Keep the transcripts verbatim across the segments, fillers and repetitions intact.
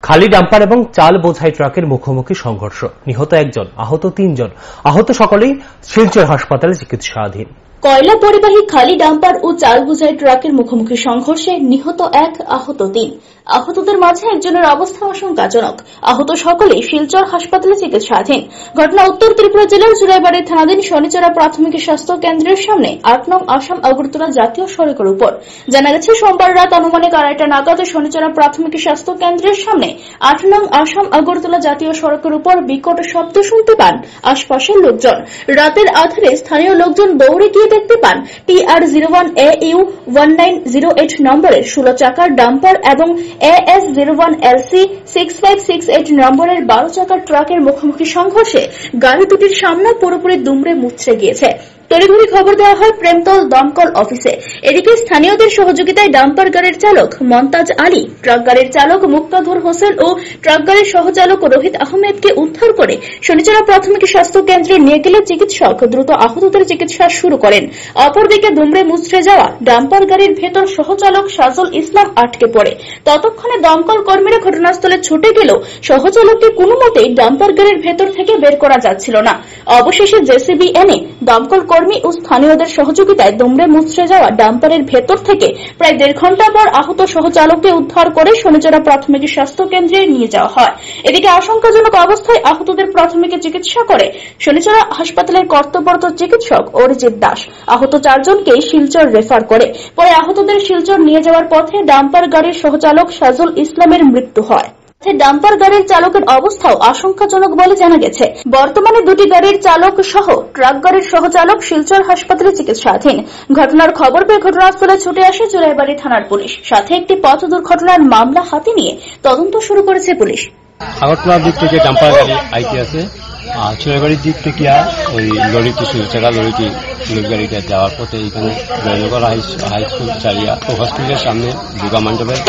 খালি ডাম্পার এবং চাল বোঝাই ট্রাকের মুখোমুখি সংঘর্ষ, নিহত একজন, আহত তিনজন। আহত সকলেই শিলচর হাসপাতালে চিকিৎসাধীন। কয়লা পরিবাহী খালি ডাম্পার ও চাল বোঝাই ট্রাকের মুখোমুখি সংঘর্ষে নিহত এক, আহত তিন। আহতদের মাঝে একজনের অবস্থা আশঙ্কাজনক। আহত সকলেই শিলচর হাসপাতালে চিকিৎসাধীন। ঘটনা উত্তর ত্রিপুরা জেলার জুরাইবাড়ি থানাধীন শনিচড়া প্রাথমিক স্বাস্থ্য কেন্দ্রের সামনে আট নং আসাম আগরতলা জাতীয় সড়কের উপর। জানা গেছে, সোমবার রাত আনুমানিক আড়াইটা নাগাদ শনিচড়া প্রাথমিক স্বাস্থ্য কেন্দ্রের সামনে আট নং আসাম আগরতলা জাতীয় সড়কের উপর বিকট শব্দ শুনতে পান আশপাশের লোকজন। রাতের আধারে স্থানীয় লোকজন দৌড়ে গিয়ে দেখতে পান T R zero one A U one nine zero eight নম্বরের ষোলো চাকার ডাম্পার এবং A S zero one L C six five six eight নম্বরের বারো চাকার ট্রাকের মুখোমুখি সংঘর্ষে গাড়ি দুটির সামনে পুরোপুরি দুমড়ে মুচড়ে গিয়েছে। তড়িঘড়ি খবর দেওয়া হয় প্রেমতল দমকল অফিসে। এদিকে স্থানীয়দের সহযোগিতায় ডাম্পার গাড়ির চালক মন্তাজ আলী, ট্রাক গাড়ির চালক মুক্তাধর হোসেন ও ট্রাক গাড়ির সহচালক রোহিত আহমেদকে উদ্ধার করে শনিচড়া প্রাথমিক স্বাস্থ্য কেন্দ্রে নিয়ে গেলে চিকিৎসক দ্রুত আহতদের চিকিৎসা শুরু করেন। অপরদিকে দুমড়ে মুচড়ে যাওয়া ডাম্পার গাড়ির ভেতর সহচালক সাজুল ইসলাম আটকে পড়ে। ততক্ষণে দমকল কর্মীরা ঘটনাস্থলে ছুটে গেলেও সহচালককে কোনো মতেই ডাম্পার গাড়ির ভেতর থেকে বের করা যাচ্ছিল না। অবশেষে জেসিবি এনে দমকল কর্মী ও স্থানীয়দের সহযোগিতায় দুমড়ে মুচড়ে যাওয়া ডাম্পারের ভেতর থেকে প্রায় দেড় ঘন্টা পর আহত সহচালককে উদ্ধার করে শনিচড়া প্রাথমিক স্বাস্থ্য কেন্দ্রে নিয়ে যাওয়া হয়। এদিকে আশঙ্কাজনক অবস্থায় আহতদের প্রাথমিক চিকিৎসা করে শনিচড়া হাসপাতালের কর্তব্যরত চিকিৎসক অরিজিৎ দাস। আহত চারজনকে শিলচর রেফার করে। পরে আহতদের শিলচর নিয়ে যাওয়ার পথে ডাম্পার গাড়ির সহচালক সাজুল ইসলামের মৃত্যু হয়। ডাম্পার গাড়ির চালকের অবস্থাও আশঙ্কাজনক বলে জানা গেছে। বর্তমানে দুটি গাড়ির চালক সহ ট্রাক গাড়ির সহচালক শিলচর হাসপাতালে চিকিৎসাধীন। ঘটনার খবর পেয়ে ঘটনাস্থলে ছুটে আসে জুরাইবাড়ি থানার পুলিশ। সাথে একটি পথ দুর্ঘটনার মামলা হাতে নিয়ে তদন্ত শুরু করেছে পুলিশ। আগরতলার দিক থেকে ডাম্পার গাড়ি আইতে আছে, আর জুরাইবাড়ির দিক থেকে ওই লরিটি ষোলো চাকা লরিটি লোক গাড়িটা যাওয়ার পথে এখানে জয়নগর হাই স্কুল চারিয়া ও হসপিটালের সামনে দুর্গা মণ্ডপের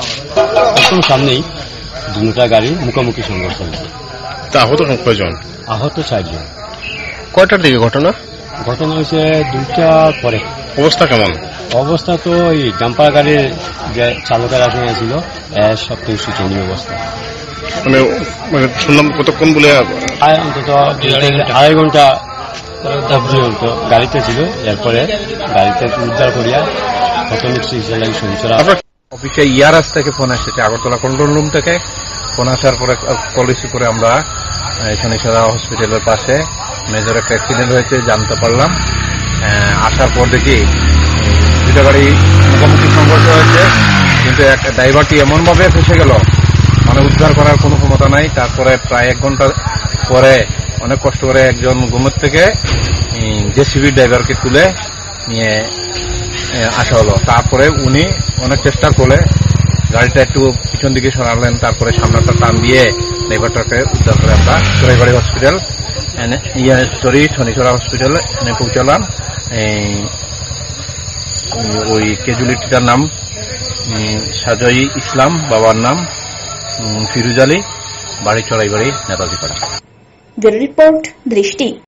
একদম সামনেই দুটা গাড়ি মুখোমুখি সংঘর্ষ হয়েছে। আহত কয়জন? আহত চারজন। কয়টার দিকে ঘটনা? ঘটনা হয়েছে দুইটা পরে। অবস্থা কেমন? অবস্থা তো ওই ডাম্পার গাড়ির যে চালকেরা সঙ্গে ছিল এর সবথেকে শোচনীয় অবস্থা। মানে মানে শুনলাম কতক্ষণ বলে অন্তত আড়াই ঘন্টা পর্যন্ত গাড়িতে ছিল। এরপরে গাড়িতে উদ্ধার করিয়া প্রাথমিক চিকিৎসা লাগে শনিচড়া অফিসে ইয়ারাস থেকে ফোন এসেছে, আগরতলা কন্ট্রোল রুম থেকে ফোন আসার পরে কল রিসিভ করে আমরা শনিচড়া হসপিটালের পাশে মেজর একটা অ্যাক্সিডেন্ট হয়েছে জানতে পারলাম। আসার পর দেখি দুটা গাড়ি মুখোমুখি সংঘর্ষ হয়েছে, কিন্তু একটা ড্রাইভারটি এমনভাবে ফেসে গেল মানে উদ্ধার করার কোনো ক্ষমতা নাই। তারপরে প্রায় এক ঘন্টা পরে অনেক কষ্ট করে একজন ঘুমের থেকে জেসিবি ড্রাইভারকে তুলে নিয়ে আসা হলো। তারপরে উনি অনেক চেষ্টা করে গাড়িটা একটু পিছন দিকে সরালেন, তারপরে সামনেটা টান দিয়ে ড্রাইভারটাকে উদ্ধার করে আমরা জুরাইবাড়ি হসপিটাল সরি শনিচড়া হসপিটালে এনে পৌঁছালাম। ওই ক্যাজুয়ালিটিটার নাম সাজই ইসলাম, বাবার নাম ফিরোজ আলী, বাড়ি চড়াইবাড়ি নেতাজি পাড়া। ব্যুরো রিপোর্ট, দৃষ্টি।